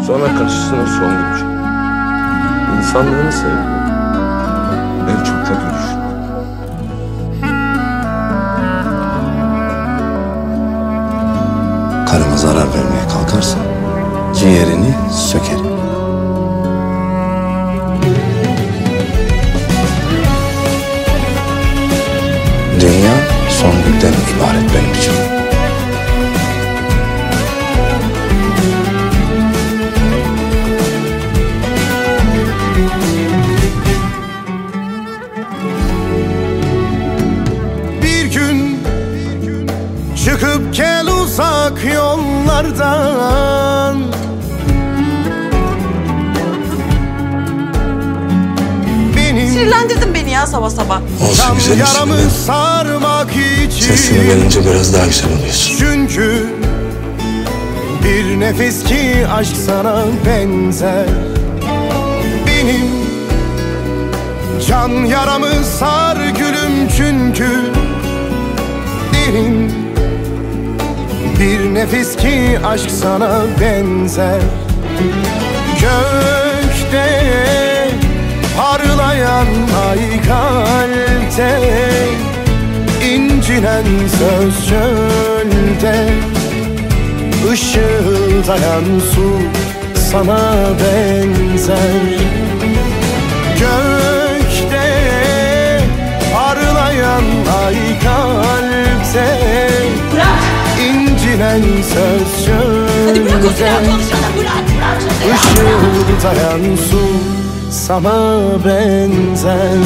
Sonra karşısına Songül. İnsanlığını sevdi. En çok da gülüşünü. Karıma zarar vermeye kalkarsan ciğerini sökerim. Dünya Songül'den ibaret benim için. Bir gün çıkıp gel uzak yollardan, Sinirlendirdin beni ya sabah sabah. Olsun güzelim yaramı şimdi. sarmak için. Sen sinirlenince biraz daha güzel oluyorsun. Çünkü bir nefes ki aşk sana benzer. Benim can yaramı sar gülüm, çünkü derin bir nefes ki aşk sana benzer. Gökte parlayan ay, kalpte incinen söz, çölde ışıldayan su sana benzer. Gökte parlayan ay, kalpte incinen söz, çölde ışıldayan su sana benzer.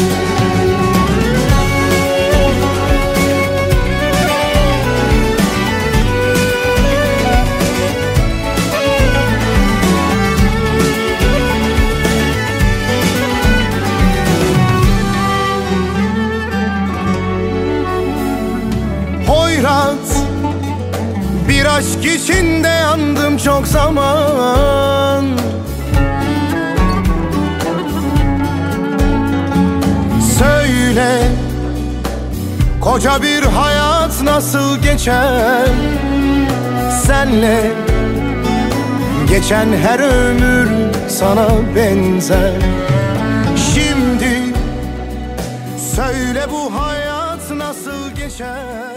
Hoyrat bir aşk içinde yandım çok zaman. Söyle, koca bir hayat nasıl geçer senle? Geçen her ömür sana benzer. Şimdi söyle, bu hayat nasıl geçer?